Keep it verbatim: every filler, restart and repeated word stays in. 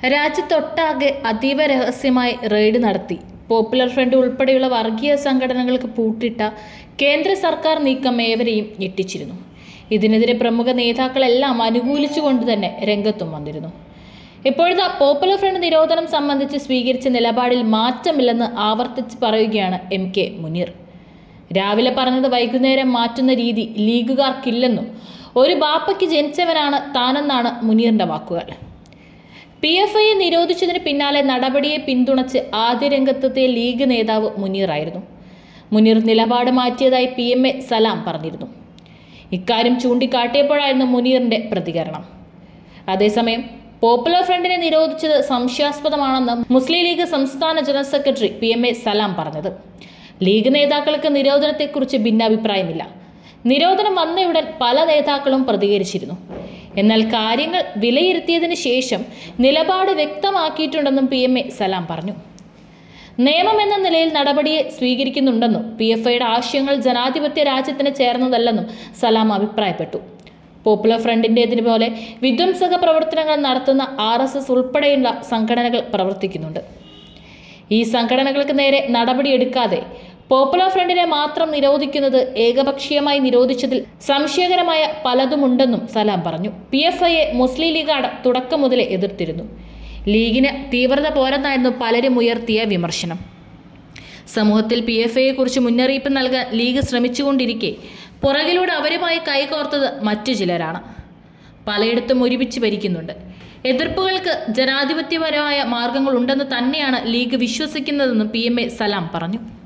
രാജ്യത്തൊട്ടാകെ അതീവ രഹസ്യമായി റെയ്ഡ് നടത്തി പോപ്പുലർ ഫ്രണ്ട് ഉൾപ്പെടെയുള്ള വർഗീയ സംഘടനകൾക്ക് പൂട്ടിട്ട കേന്ദ്ര സർക്കാർ നീക്കം ഏവരെയും ഞെട്ടിച്ചിരുന്നു. ഇതിനെതിരെ പ്രമുഖ നേതാക്കളെല്ലാം അനുകൂലിച്ചുകൊണ്ട് തന്നെ രംഗത്തും വന്നിരുന്നു. ഇപ്പോഴത്തെ പോപ്പുലർ ഫ്രണ്ട് നിരോധനം സംബന്ധിച്ച് സ്വീകരിച്ച നിലപാടിൽ മാറ്റമില്ലെന്ന് ആവർത്തിച്ച് പറയുകയാണ് എം കെ മുനീർ. രാവിലെ പറഞ്ഞത് വൈകുന്നേരം മാറ്റുന്ന രീതി ലീഗുകാർക്കില്ലെന്നും ഒരു ബാപ്പയ്ക്ക് ജനിച്ചവനാണ് താനെന്നാണ് മുനീറിന്റെ വാക്കുകൾ. പി എഫ് ഐയെ നിരോധിച്ചതിന് പിന്നാലെ നടപടിയെ പിന്തുണച്ച് ആദ്യ രംഗത്തെത്തിയ ലീഗ് നേതാവ് മുനീറായിരുന്നു. മുനീർ നിലപാട് മാറ്റിയതായി പി എം എ സലാം പറഞ്ഞിരുന്നു. ഇക്കാര്യം ചൂണ്ടിക്കാട്ടിയപ്പോഴായിരുന്നു മുനീറിന്റെ പ്രതികരണം. അതേസമയം പോപ്പുലർ ഫ്രണ്ടിനെ നിരോധിച്ചത് സംശയാസ്പദമാണെന്ന് മുസ്ലിം ലീഗ് സംസ്ഥാന general secretary P M A Salam പറഞ്ഞത്. ലീഗ് നേതാക്കൾക്ക് നിരോധനത്തെക്കുറിച്ച് ഭിന്നാഭിപ്രായമില്ല. നിരോധനം വന്നയുടൻ പല നേതാക്കളും പ്രതികരിച്ചിരുന്നു. എന്നാൽ കാര്യങ്ങൾ വിലയിരുത്തിയതിനു ശേഷം നിലപാട് വ്യക്തമാക്കിയിട്ടുണ്ടെന്നും പി എം എ സലാം പറഞ്ഞു. നിയമം എന്ന നിലയിൽ നടപടിയെ സ്വീകരിക്കുന്നുണ്ടെന്നും പി എഫ് ഐയുടെ ആശയങ്ങൾ ജനാധിപത്യ രാജ്യത്തിന് ചേർന്നതല്ലെന്നും സലാം അഭിപ്രായപ്പെട്ടു. പോപ്പുലർ ഫ്രണ്ടിൻ്റെതിന് പോലെ വിധ്വംസക പ്രവർത്തനങ്ങൾ നടത്തുന്ന ആർ എസ് എസ് ഉൾപ്പെടെയുള്ള സംഘടനകൾ പ്രവർത്തിക്കുന്നുണ്ട്. ഈ സംഘടനകൾക്ക് നേരെ നടപടിയെടുക്കാതെ പോപ്പുലർ ഫ്രണ്ടിനെ മാത്രം നിരോധിക്കുന്നത് ഏകപക്ഷീയമായി നിരോധിച്ചതിൽ സംശയകരമായ പലതുമുണ്ടെന്നും സലാം പറഞ്ഞു. പി എഫ് ഐയെ മുസ്ലിം ലീഗ് തുടക്കം മുതലേ എതിർത്തിരുന്നു. ലീഗിന് തീവ്രത പോരെന്നായിരുന്നു പലരും ഉയർത്തിയ വിമർശനം. സമൂഹത്തിൽ പി എഫ് ഐയെ കുറിച്ച് മുന്നറിയിപ്പ് നൽകാൻ ലീഗ് ശ്രമിച്ചുകൊണ്ടിരിക്കെ പുറകിലൂടെ അവരുമായി കൈകോർത്തത് മറ്റു ചിലരാണ്. പലയിടത്തും ഒരുമിച്ച് ഭരിക്കുന്നുണ്ട്. എതിർപ്പുകൾക്ക് ജനാധിപത്യപരമായ മാർഗങ്ങളുണ്ടെന്ന് തന്നെയാണ് ലീഗ് വിശ്വസിക്കുന്നതെന്നും പി എം എ സലാം പറഞ്ഞു.